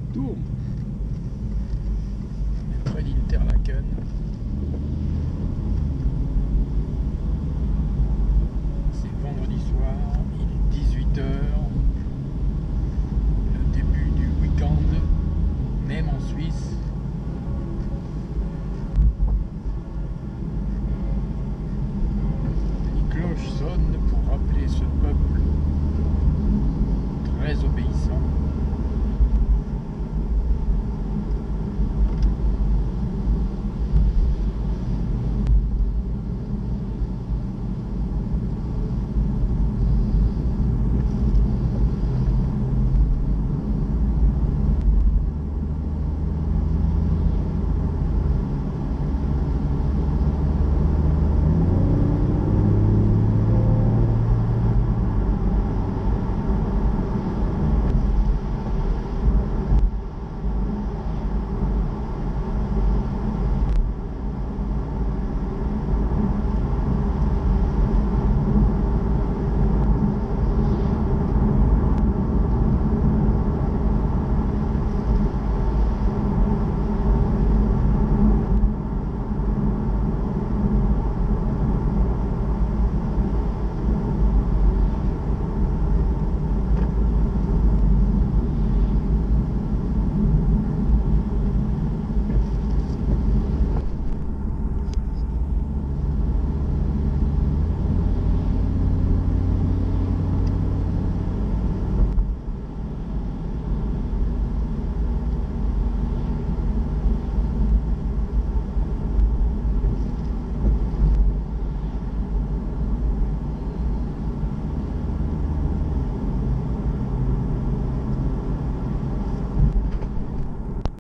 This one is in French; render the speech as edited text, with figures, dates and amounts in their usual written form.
tourne. On est près d'Interlaken. C'est vendredi soir, il est 18 h. Le début du week-end, même en Suisse. Les cloches sonnent pour rappeler ce peuple très obéissant.